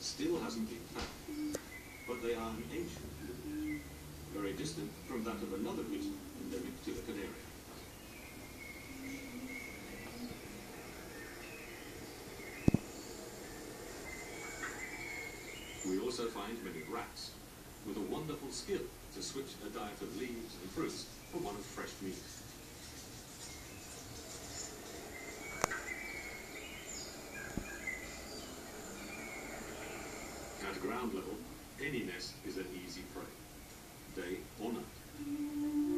still hasn't been found, but they are an ancient group, very distant from that of another region in the Ricktilican area. We also find many rats, with a wonderful skill to switch a diet of leaves and fruits for one of fresh meat. At ground level, any nest is an easy prey, day or night.